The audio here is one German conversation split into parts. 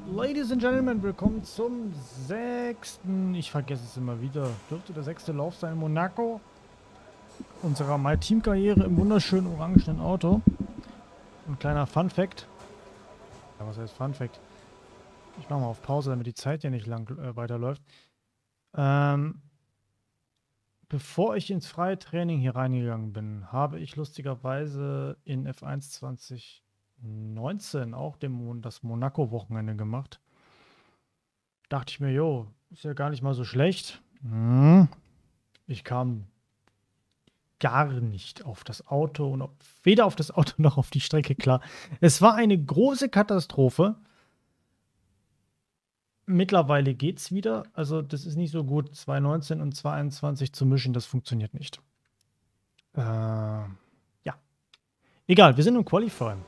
Ladies and Gentlemen, willkommen zum 6. Ich vergesse es immer wieder. Dürfte der 6. Lauf sein in Monaco. Unserer My-Team-Karriere im wunderschönen orangenen Auto. Ein kleiner Fun-Fact. Ja, was heißt Fun-Fact? Ich mache mal auf Pause, damit die Zeit ja nicht lang weiterläuft. Bevor ich ins freie Training hier reingegangen bin, habe ich lustigerweise in F1 2019 auch das Monaco-Wochenende gemacht. Dachte ich mir, jo, ist ja gar nicht mal so schlecht. Ich kam gar nicht auf das Auto und weder auf das Auto noch auf die Strecke klar. Es war eine große Katastrophe. Mittlerweile geht's wieder. Also das ist nicht so gut, 2019 und 2021 zu mischen, das funktioniert nicht. Ja. Egal, wir sind im Qualifying.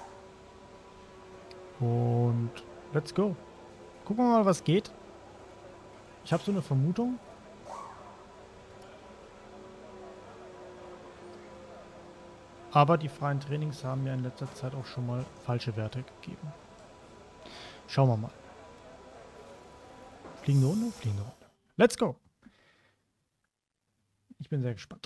Und let's go. Gucken wir mal, was geht. Ich habe so eine Vermutung. Aber die freien Trainings haben mir in letzter Zeit auch schon mal falsche Werte gegeben. Schauen wir mal. Fliegende Runde, fliegende Runde. Let's go. Ich bin sehr gespannt.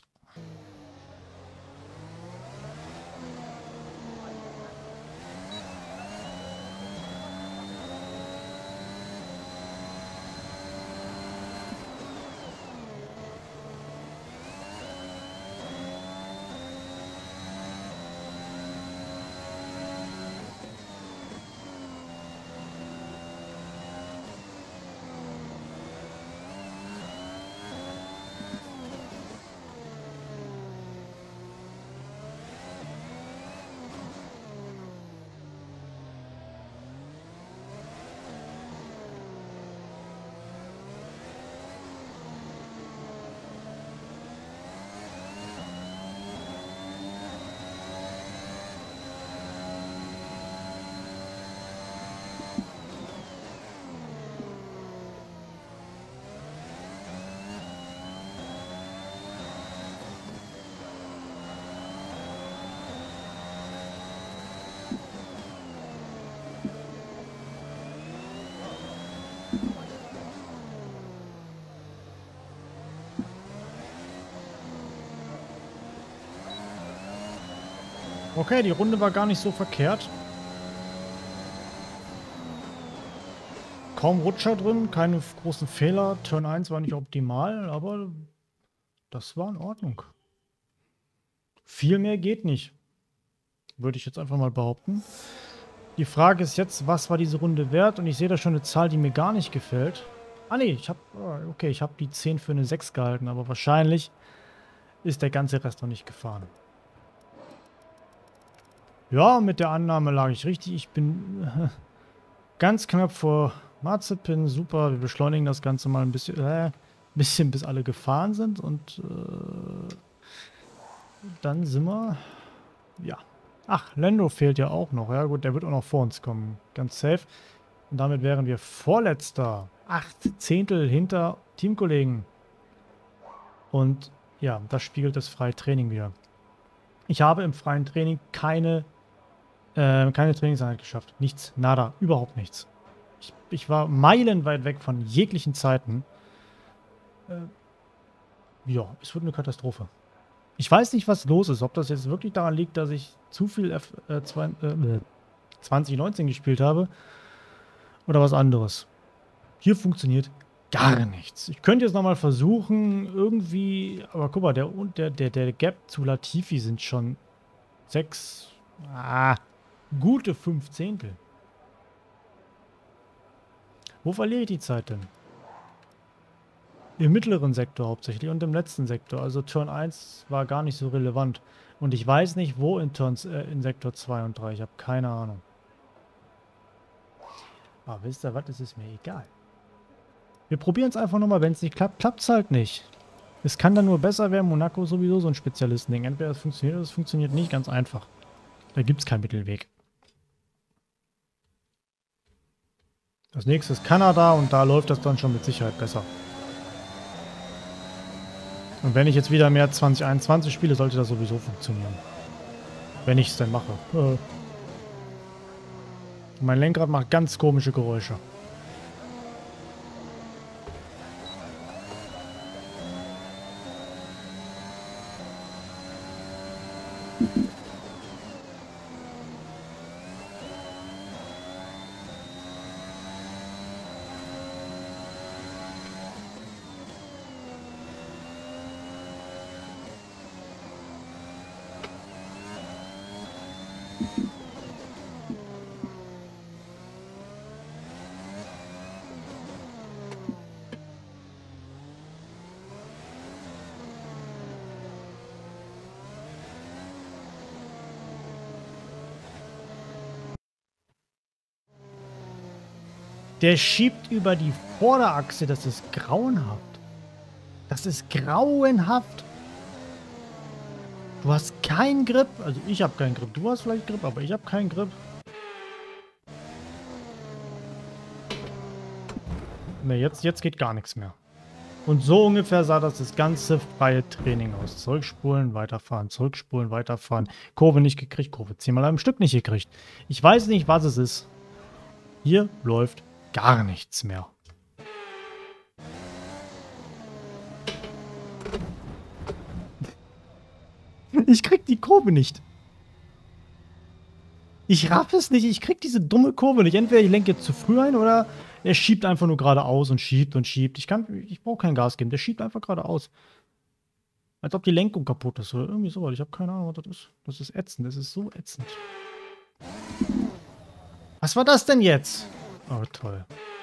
Okay, die Runde war gar nicht so verkehrt. Kaum Rutscher drin, keine großen Fehler. Turn 1 war nicht optimal, aber das war in Ordnung. Viel mehr geht nicht. Würde ich jetzt einfach mal behaupten. Die Frage ist jetzt, was war diese Runde wert? Und ich sehe da schon eine Zahl, die mir gar nicht gefällt. Ah nee, ich habe die 10 für eine 6 gehalten, aber wahrscheinlich ist der ganze Rest noch nicht gefahren. Ja, mit der Annahme lag ich richtig. Ich bin ganz knapp vor Mazepin. Super, wir beschleunigen das Ganze mal ein bisschen, bis alle gefahren sind. Und dann sind wir... Ja. Ach, Lando fehlt ja auch noch. Ja gut, der wird auch noch vor uns kommen. Ganz safe. Und damit wären wir Vorletzter. 8 Zehntel hinter Teamkollegen. Und ja, das spiegelt das freie Training wieder. Ich habe im freien Training keine Trainingseinheit geschafft. Nichts, nada, überhaupt nichts. Ich war meilenweit weg von jeglichen Zeiten. Ja, es wird eine Katastrophe. Ich weiß nicht, was los ist. Ob das jetzt wirklich daran liegt, dass ich zu viel 2019 gespielt habe oder was anderes. Hier funktioniert gar nichts. Ich könnte jetzt nochmal versuchen, irgendwie... Aber guck mal, der Gap zu Latifi sind schon 6... gute 5 Zehntel. Wo verliere ich die Zeit denn? Im mittleren Sektor hauptsächlich und im letzten Sektor. Also Turn 1 war gar nicht so relevant. Und ich weiß nicht, wo in Sektor 2 und 3. Ich habe keine Ahnung. Aber wisst ihr was? Es ist mir egal. Wir probieren es einfach nochmal. Wenn es nicht klappt, klappt es halt nicht. Es kann dann nur besser werden. Monaco ist sowieso so ein Spezialistending. Entweder es funktioniert oder es funktioniert nicht. Ganz einfach. Da gibt es keinen Mittelweg. Das nächste ist Kanada und da läuft das dann schon mit Sicherheit besser. Und wenn ich jetzt wieder mehr 2021 spiele, sollte das sowieso funktionieren. Wenn ich es denn mache. Mein Lenkrad macht ganz komische Geräusche. Der schiebt über die Vorderachse. Das ist grauenhaft. Das ist grauenhaft. Du hast keinen Grip. Also ich habe keinen Grip. Du hast vielleicht Grip, aber ich habe keinen Grip. Ne, jetzt geht gar nichts mehr. Und so ungefähr sah das ganze freie Training aus. Zurückspulen, weiterfahren, zurückspulen, weiterfahren. Kurve nicht gekriegt, Kurve 10-mal am Stück nicht gekriegt. Ich weiß nicht, was es ist. Hier läuft gar nichts mehr. Ich krieg die Kurve nicht. Ich raff es nicht. Ich krieg diese dumme Kurve nicht. Entweder ich lenke jetzt zu früh ein oder er schiebt einfach nur geradeaus und schiebt und schiebt. Ich brauche kein Gas geben. Der schiebt einfach geradeaus. Als ob die Lenkung kaputt ist oder irgendwie sowas. Ich habe keine Ahnung, was das ist. Das ist ätzend. Das ist so ätzend. Was war das denn jetzt? Oh, toll.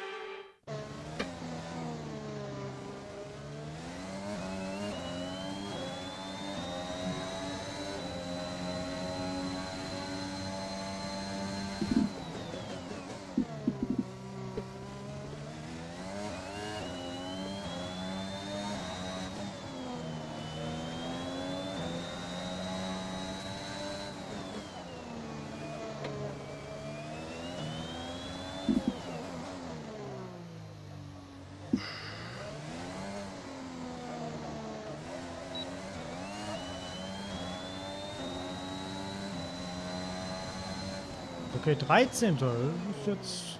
Okay, 13. Das ist jetzt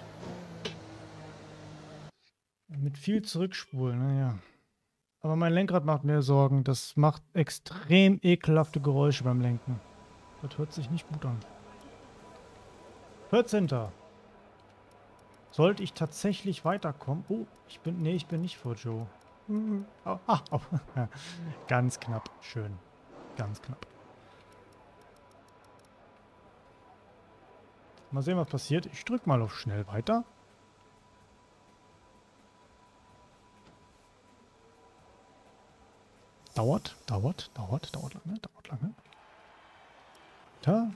mit viel Zurückspulen, naja. Aber mein Lenkrad macht mir Sorgen. Das macht extrem ekelhafte Geräusche beim Lenken. Das hört sich nicht gut an. 14. Sollte ich tatsächlich weiterkommen? Oh, ich bin nicht vor Joe. Oh, oh. Ganz knapp. Schön. Ganz knapp. Mal sehen, was passiert. Ich drücke mal auf schnell weiter. Dauert lange. Da.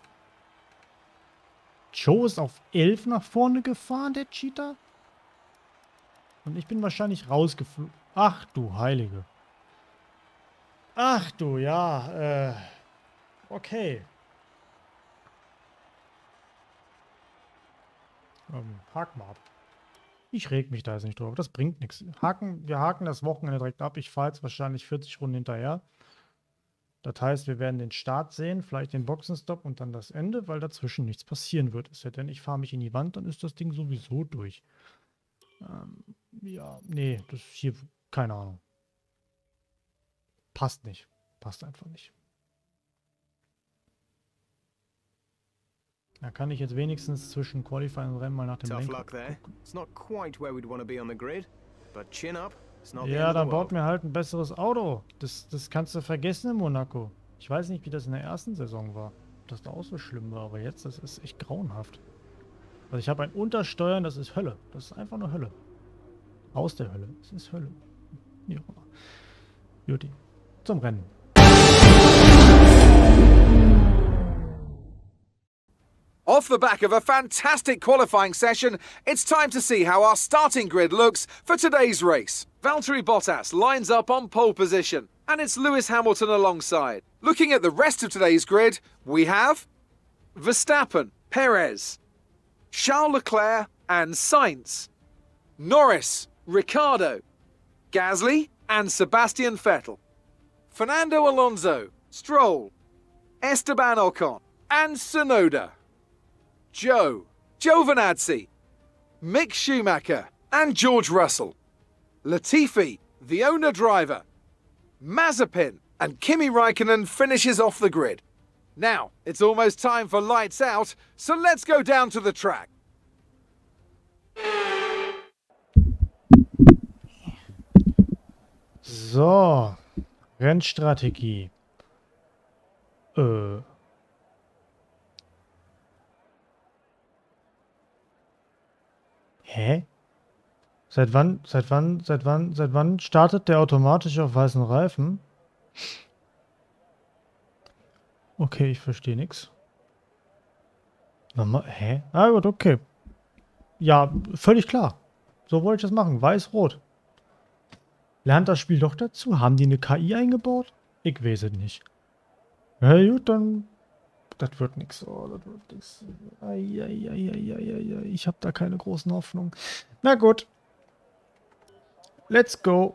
Joe ist auf 11 nach vorne gefahren, der Cheater. Und ich bin wahrscheinlich rausgeflogen. Ach du Heilige. Ach du, ja. Okay. Hak mal ab. Ich reg mich da jetzt nicht drüber. Das bringt nichts. Wir haken das Wochenende direkt ab. Ich fahre jetzt wahrscheinlich 40 Runden hinterher. Das heißt, wir werden den Start sehen, vielleicht den Boxenstopp und dann das Ende, weil dazwischen nichts passieren wird. Ist ja denn, ich fahre mich in die Wand, dann ist das Ding sowieso durch. Ja, nee, das ist hier, keine Ahnung. Passt nicht. Passt einfach nicht. Da kann ich jetzt wenigstens zwischen Qualifying und Rennen mal nach dem Lenkrad gucken. Ja, dann baut mir halt ein besseres Auto. Das kannst du vergessen in Monaco. Ich weiß nicht, wie das in der ersten Saison war. Ob das da auch so schlimm war, aber jetzt, das ist echt grauenhaft. Also ich habe ein Untersteuern, das ist Hölle. Das ist einfach nur Hölle. Aus der Hölle. Es ist Hölle. Wie auch immer. Juti. Zum Rennen. Off the back of a fantastic qualifying session, it's time to see how our starting grid looks for today's race. Valtteri Bottas lines up on pole position, and it's Lewis Hamilton alongside. Looking at the rest of today's grid, we have Verstappen, Perez, Charles Leclerc and Sainz, Norris, Ricciardo, Gasly and Sebastian Vettel, Fernando Alonso, Stroll, Esteban Ocon and Tsunoda, Joe, Giovinazzi, Mick Schumacher and George Russell, Latifi, the owner driver, Mazepin and Kimi Raikkonen finishes off the grid. Now, it's almost time for lights out, so let's go down to the track. So, Rennstrategie. Hä? Seit wann startet der automatisch auf weißen Reifen? Okay, ich verstehe nichts. Hä? Ah gut, okay. Ja, völlig klar. So wollte ich das machen. Weiß-Rot. Lernt das Spiel doch dazu? Haben die eine KI eingebaut? Ich weiß es nicht. Na gut, dann... Das wird nichts. Oh, das wird nichts. Ich habe da keine großen Hoffnungen. Na gut. Let's go.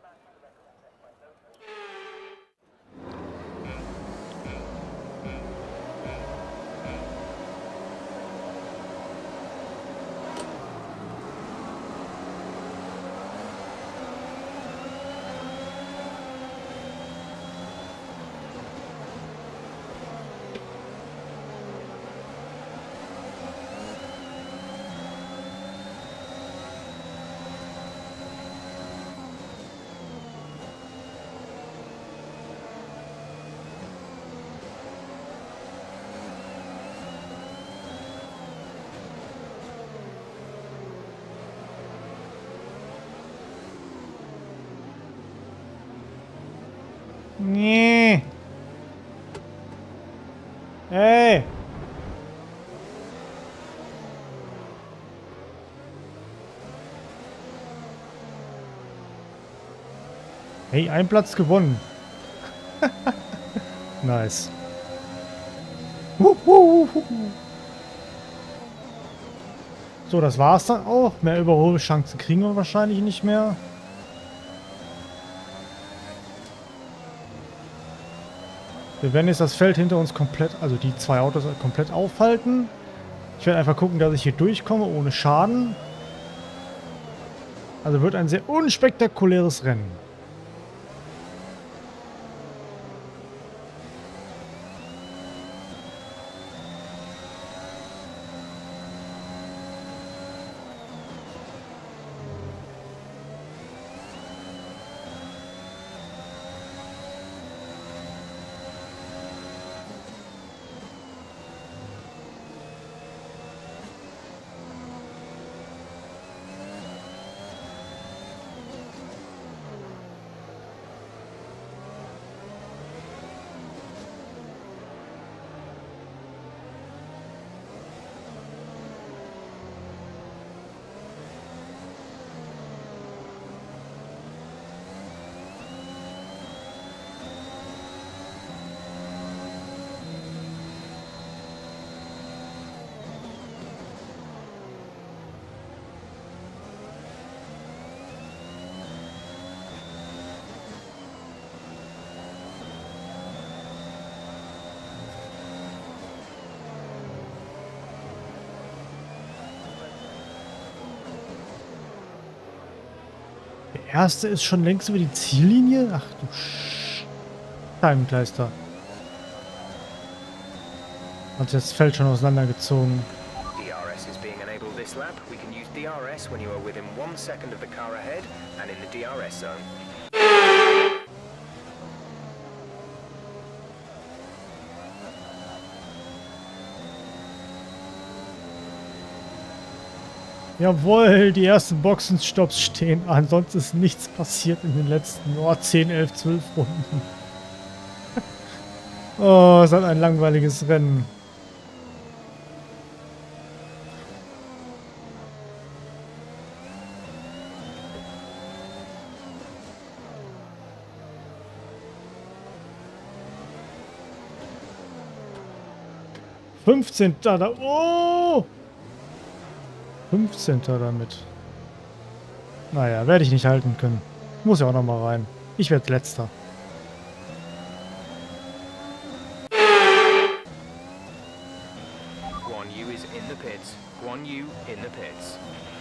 Nee. Hey. Hey, ein Platz gewonnen. Nice. So, das war's dann auch. Mehr Überholchancen kriegen wir wahrscheinlich nicht mehr. Wir werden jetzt das Feld hinter uns komplett, also die zwei Autos komplett aufhalten. Ich werde einfach gucken, dass ich hier durchkomme ohne Schaden. Also wird ein sehr unspektakuläres Rennen. Der erste ist schon längst über die Ziellinie? Ach du Scheibenkleister. Hat das Feld schon auseinandergezogen. DRS is being enabled this lap. We can use DRS when you are within 1 second of the car ahead and in the DRS zone. Jawohl, die ersten Boxenstopps stehen an. Sonst ist nichts passiert in den letzten 10, 11, 12 Runden. Oh, es hat ein langweiliges Rennen. Fünfzehnter da. Oh! 15. damit. Naja, werde ich nicht halten können. Muss ja auch noch mal rein. Ich werde Letzter. Guan Yu is in the pits. Guan the pits.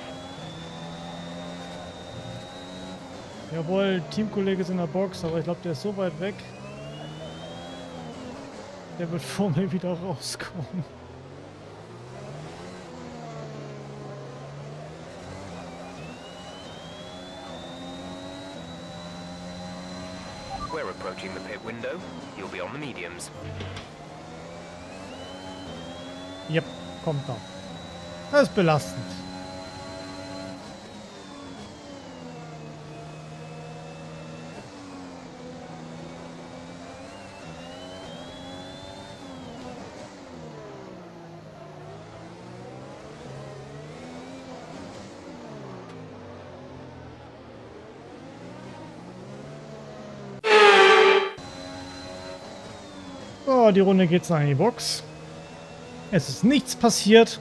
Jawohl, Teamkollege ist in der Box, aber ich glaube, der ist so weit weg. Der wird vor mir wieder rauskommen. We're approaching the pit window. You'll be on the mediums. Yep, kommt noch. Das ist belastend. So, die Runde geht's noch in die Box. Es ist nichts passiert.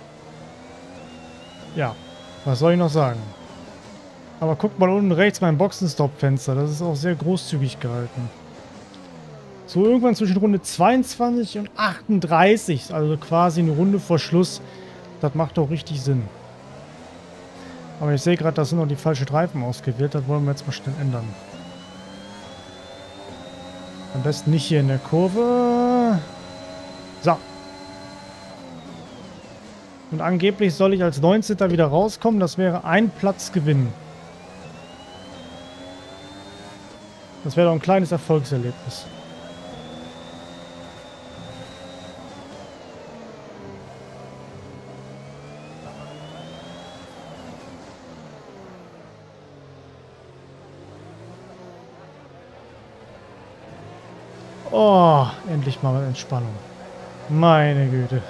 Ja, was soll ich noch sagen? Aber guckt mal unten rechts mein Boxenstopp-Fenster. Das ist auch sehr großzügig gehalten. So irgendwann zwischen Runde 22 und 38. Also quasi eine Runde vor Schluss. Das macht doch richtig Sinn. Aber ich sehe gerade, da sind noch die falschen Reifen ausgewählt. Das wollen wir jetzt mal schnell ändern. Am besten nicht hier in der Kurve. So. Und angeblich soll ich als 19. wieder rauskommen. Das wäre ein Platz Gewinn. Das wäre doch ein kleines Erfolgserlebnis. Oh, endlich mal Entspannung. Meine Güte.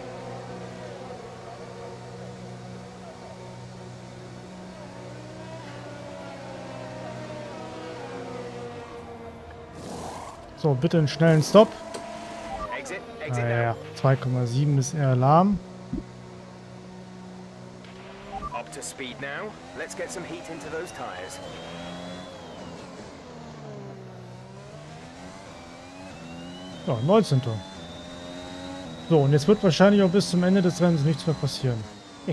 So, bitte einen schnellen Stop. Naja, 2,7 ist eher lahm. Up to speed now. Let's get some heat into those tires. Ja, 19. So, und jetzt wird wahrscheinlich auch bis zum Ende des Rennens nichts mehr passieren.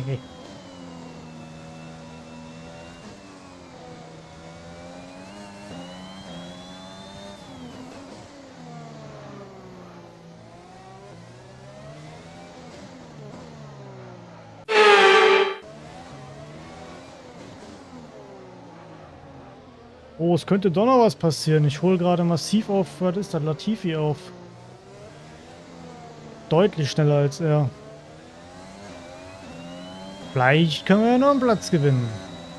Oh, es könnte doch noch was passieren. Ich hole gerade massiv auf, was ist das, Latifi auf. Deutlich schneller als er. Vielleicht können wir ja noch einen Platz gewinnen.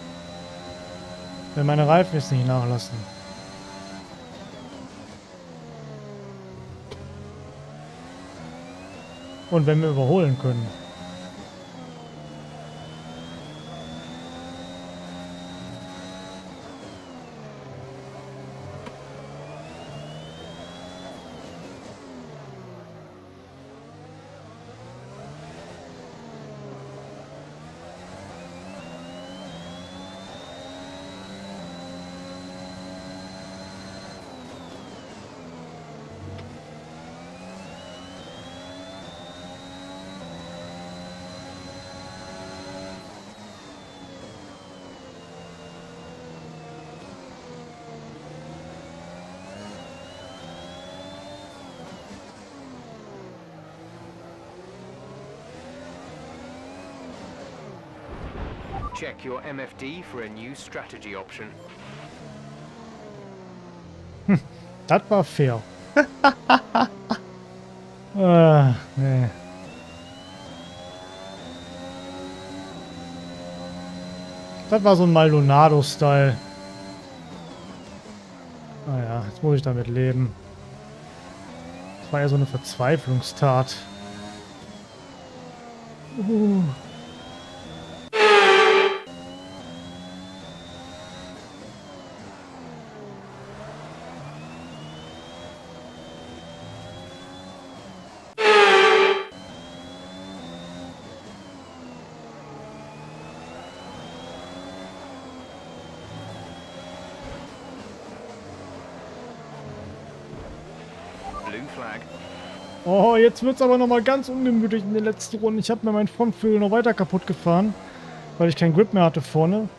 Wenn meine Reifen jetzt nicht nachlassen. Und wenn wir überholen können. Check your MFD for a new strategy option. Das war fair. Nee. Das war so ein Maldonado-Style. Naja, jetzt muss ich damit leben. Das war ja so eine Verzweiflungstat. Blue flag. Oh, jetzt wird es aber nochmal ganz ungemütlich in den letzten Runden. Ich habe mir meinen Frontflügel noch weiter kaputt gefahren, weil ich keinen Grip mehr hatte vorne.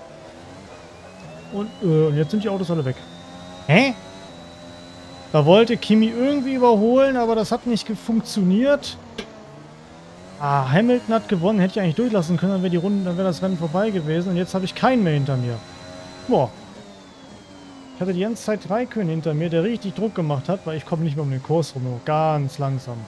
Und jetzt sind die Autos alle weg. Hä? Da wollte Kimi irgendwie überholen, aber das hat nicht funktioniert. Ah, Hamilton hat gewonnen. Hätte ich eigentlich durchlassen können, dann wäre das Rennen vorbei gewesen. Und jetzt habe ich keinen mehr hinter mir. Boah. Ich hatte die ganze Zeit Raikkonen hinter mir, der richtig Druck gemacht hat, weil ich komme nicht mehr um den Kurs rum, nur ganz langsam.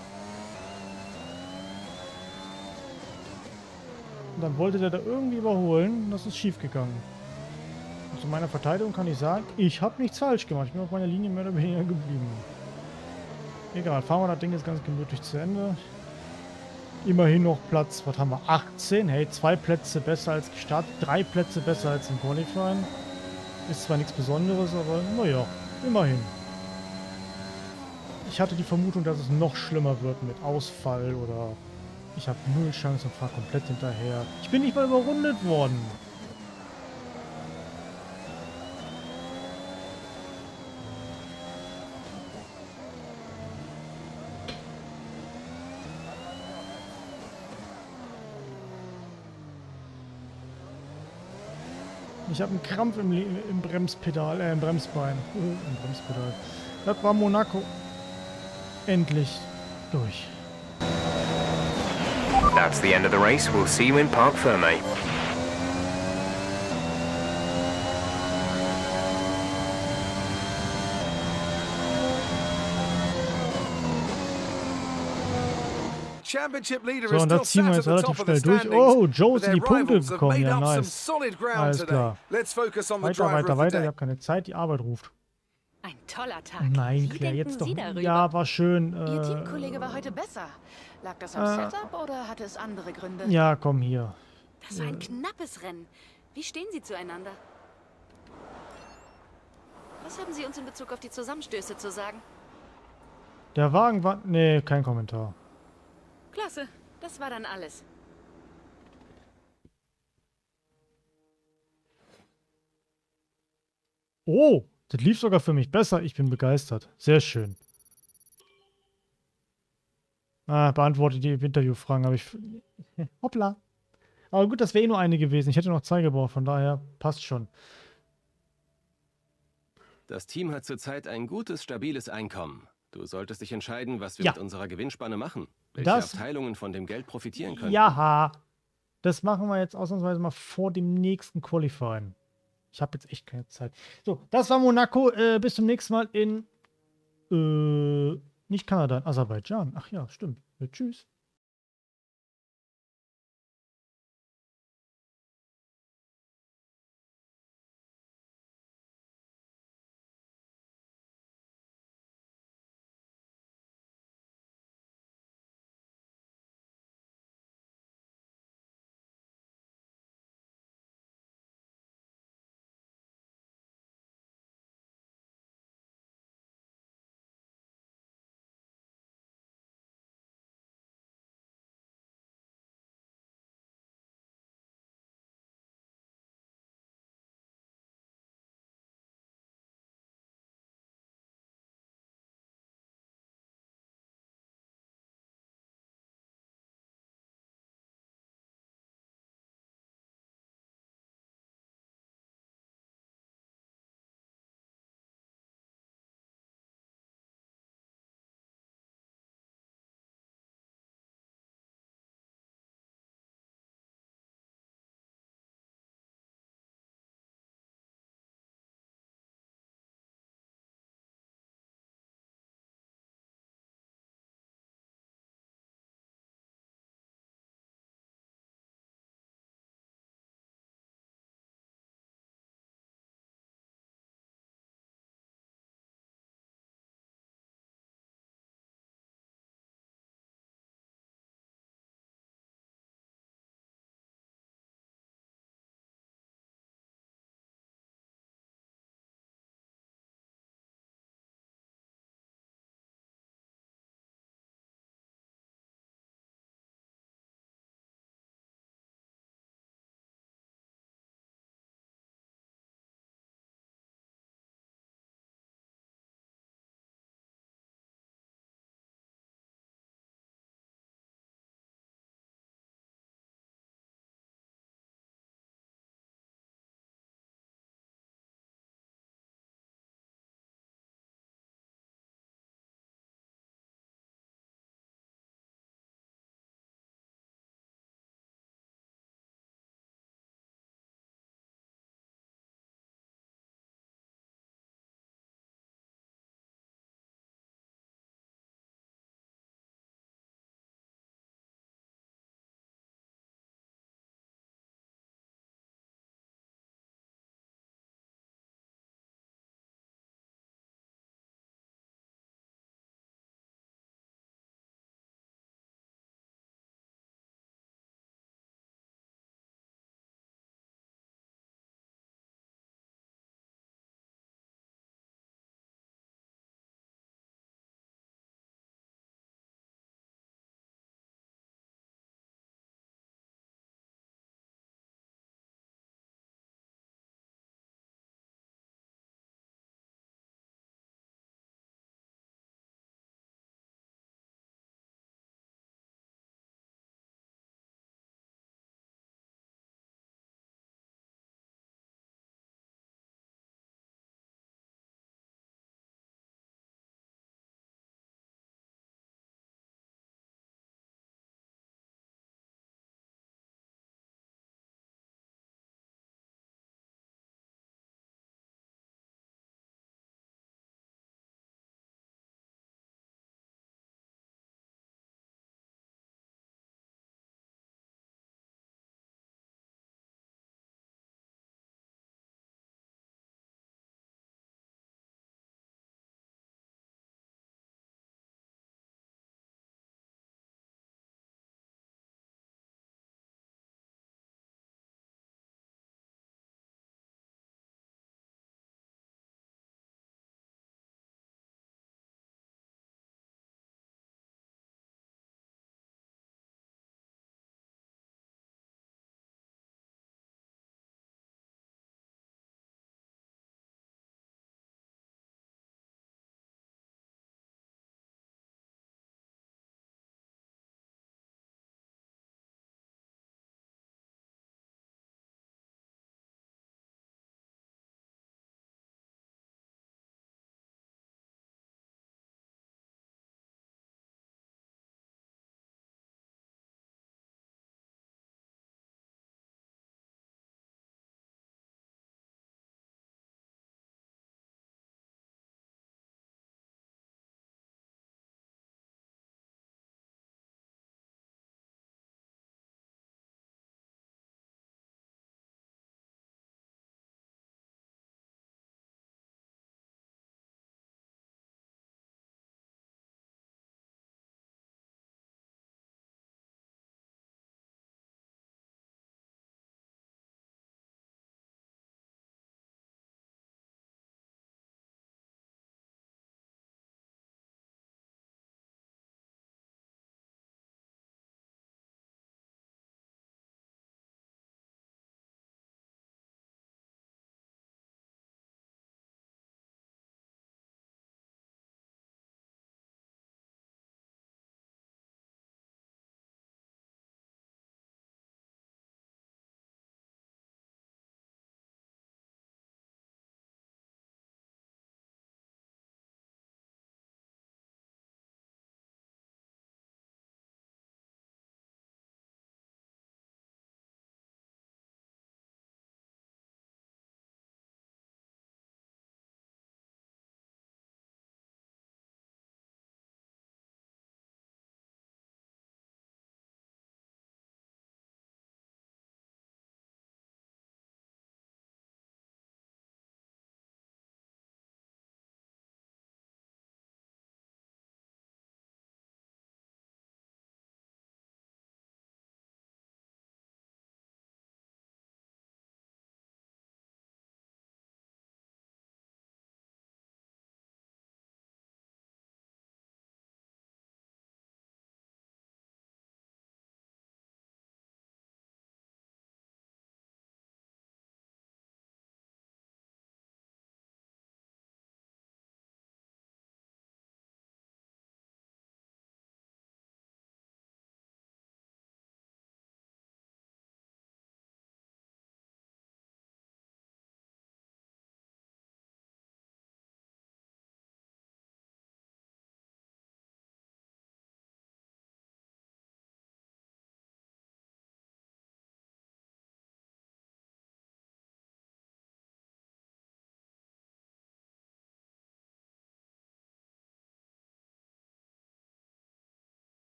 Und dann wollte der da irgendwie überholen und das ist schief gegangen. Und zu meiner Verteidigung kann ich sagen, ich habe nichts falsch gemacht. Ich bin auf meiner Linie mehr oder weniger geblieben. Egal, fahren wir das Ding jetzt ganz gemütlich zu Ende. Immerhin noch Platz, was haben wir, 18. Hey, 2 Plätze besser als gestartet, 3 Plätze besser als im Qualifying. Ist zwar nichts Besonderes, aber naja, immerhin. Ich hatte die Vermutung, dass es noch schlimmer wird mit Ausfall oder ich habe 0 Chance und fahre komplett hinterher. Ich bin nicht mal überrundet worden. Ich habe einen Krampf im Bremspedal, im Bremsbein. Im Bremspedal. Das war Monaco. Endlich durch. That's the end of the race. We'll see you in Parc Fermé. Championship leader So, is und still da ziehen wir sat at jetzt the top relativ of the schnell durch. standings, Oh, Joe but ist in die their Punkte rivals have gekommen. made Ja, up some nice. solid ground Alles today. klar. Let's focus on the Weiter, driver weiter, of the weiter. Ich day. habe keine Zeit. Die Arbeit ruft. Ein toller Tag. Nein, Wie Claire, denken jetzt doch. Sie darüber? Ja, war schön. Ihr Teamkollege war heute besser. Lag das am Setup oder hatte es andere Gründe? Ja, komm hier. Das war ein knappes Rennen. Wie stehen Sie zueinander? Was haben Sie uns in Bezug auf die Zusammenstöße zu sagen? Der Wagen war... Nee, kein Kommentar. Klasse, das war dann alles. Oh, das lief sogar für mich besser. Ich bin begeistert. Sehr schön. Ah, beantwortet die Interviewfragen, habe ich... Hoppla. Aber gut, das wäre eh nur eine gewesen. Ich hätte noch 2 gebraucht, von daher passt schon. Das Team hat zurzeit ein gutes, stabiles Einkommen. Du solltest dich entscheiden, was wir Ja. mit unserer Gewinnspanne machen. Welche Das- Abteilungen von dem Geld profitieren können. Ja, das machen wir jetzt ausnahmsweise mal vor dem nächsten Qualifying. Ich habe jetzt echt keine Zeit. So, das war Monaco. Bis zum nächsten Mal in... nicht Kanada, in Aserbaidschan. Ach ja, stimmt. Tschüss.